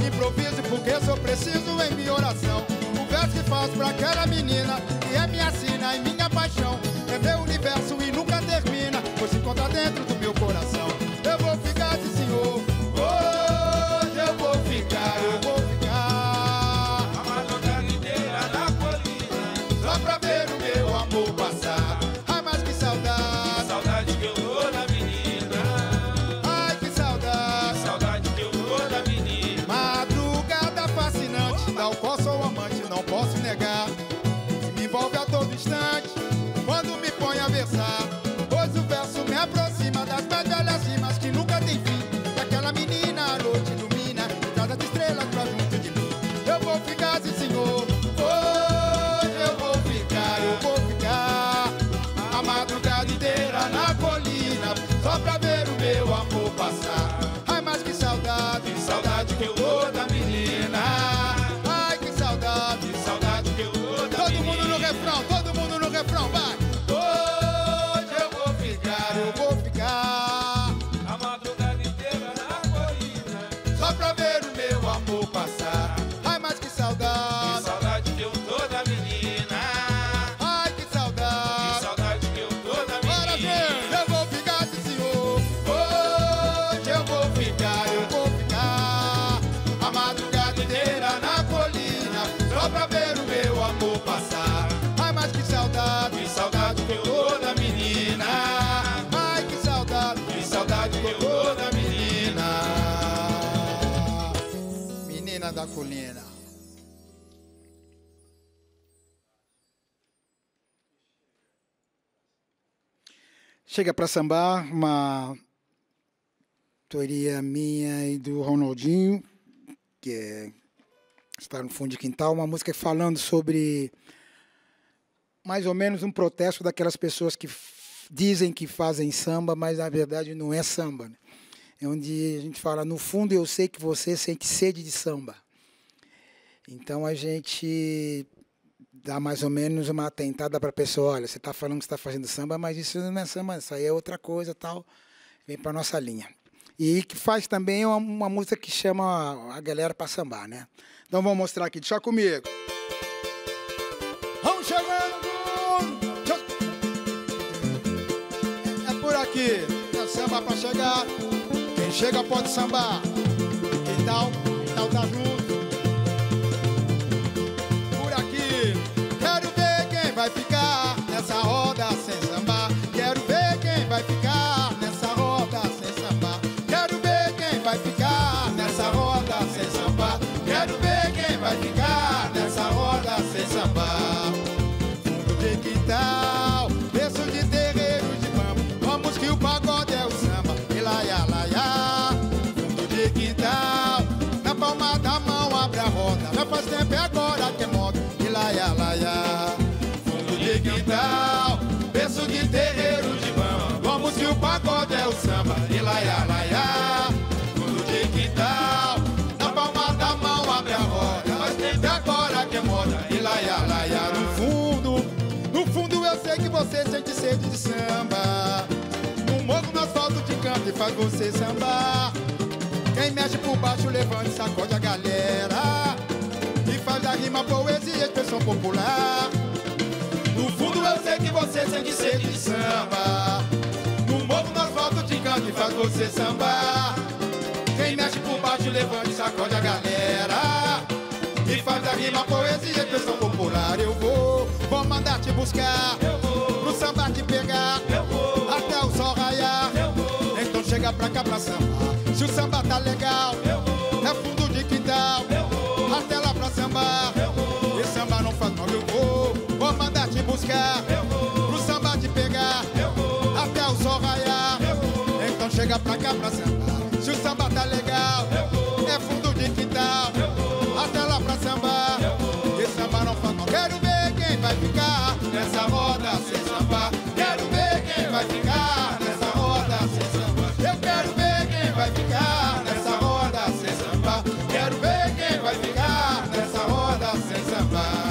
improviso porque sou preciso em minha oração. O verso que faço pra aquela menina que é minha sina e minha paixão. É meu universo e nunca termina, pois se encontra dentro do meu coração. Eu vou ficar, sim senhor, hoje eu vou ficar, A madrugada inteira na colina, só pra ver o meu amor passar. Ai, mas que saudade, que saudade que eu tô da menina, ai que saudade, que saudade que eu tô da menina. madrugada fascinante, da qual sou amante, não posso negar. Me envolve a todo instante, quando me põe a versar. Pois o verso me aproxima das mais velhas rimas que nunca tem fim. E aquela menina a noite ilumina e traz as estrelas pra junto de mim. Eu vou ficar, sim senhor, hoje eu vou ficar a madrugada inteira na colina, só pra ver o meu amor passar. Ai, mas que saudade, Que saudade que eu tô da menina, ai que saudade. que saudade que eu tô da Todo menina. mundo no refrão, todo mundo no refrão, vai! Hoje eu vou ficar A madrugada inteira na colina, só pra ver o meu amor passar. Ai, mas que que saudade, saudade que eu tô da menina, ai que que saudade. saudade que eu tô da Bora, menina. gente! Eu vou ficar, sim senhor, hoje eu vou ficar a madrugada inteira na colina, só pra ver o meu amor passar. Ai, mas que saudade, Que saudade que eu tô da menina, ai que saudade. que saudade que eu tô da menina. Menina da colina. Chega pra sambar, uma teoria minha e do Ronaldinho, que está no fundo de quintal, uma música falando sobre mais ou menos um protesto daquelas pessoas que dizem que fazem samba, mas na verdade não é samba, né? É onde a gente fala, no fundo eu sei que você sente sede de samba. Então a gente dá mais ou menos uma atentada para a pessoa, olha, você está falando que você está fazendo samba, mas isso não é samba, isso aí é outra coisa, tal. Vem para a nossa linha. E que faz também uma música que chama a galera para sambar, né? Então vamos mostrar aqui, deixa comigo. Vamos chegando! É por aqui, é samba para chegar. Quem chega pode sambar. Quem tal tá junto. Por aqui, quero ver quem vai ficar nessa roda sem sambar. Quero ver quem vai ficar nessa roda sem sambar. Quero ver quem vai ficar nessa roda sem sambar. Quero ver quem vai ficar nessa roda sem sambar. Fundo de quintal, berço de terreiro de bamba. Vamos que o pagode é o samba. E laia, laia. Fundo de quintal, na palma da mão abre a roda. Já faz tempo, é agora que é moda. E laia, laia. Fundo de quintal, berço de terreiro de bamba. Vamos que o pagode é o samba. E laia, laia. Fundo de quintal, na palma da mão abre a roda. Faz tempo, é agora que é moda. E laia, laia. No fundo eu sei que você sente sede de samba. No morro, no asfalto te canta e faz você sambar. Quem mexe por baixo levanta e sacode a galera. E faz da rima poesia e expressão popular. No fundo eu sei que você sente sede de samba. No morro, no asfalto te canta e faz você sambar. Quem mexe por baixo levanta e sacode a galera. E faz da rima poesia e expressão popular. Eu vou mandar te buscar. Eu vou, Pro samba te pegar. eu vou, Até o sol raiar. eu vou, Então chega pra cá pra sambar. Se o samba tá legal, eu vou, é fundo de quintal. eu vou, Até lá pra sambar. eu vou, E samba não faz mal, eu vou mandar te buscar. eu vou, Pro samba te pegar. eu vou, Até o sol raiar. eu vou, Então chega pra cá pra sambar. Se o samba tá legal, eu vou, é fundo de quintal. eu vou, Até lá pra sambar. eu vou. E samba não faz mal. Quero ver quem vai ficar nessa roda sem sambar. Quero ver quem vai ficar nessa roda sem sambar. Eu quero ver quem vai ficar nessa roda sem sambar. Quero ver quem vai ficar nessa roda sem sambar.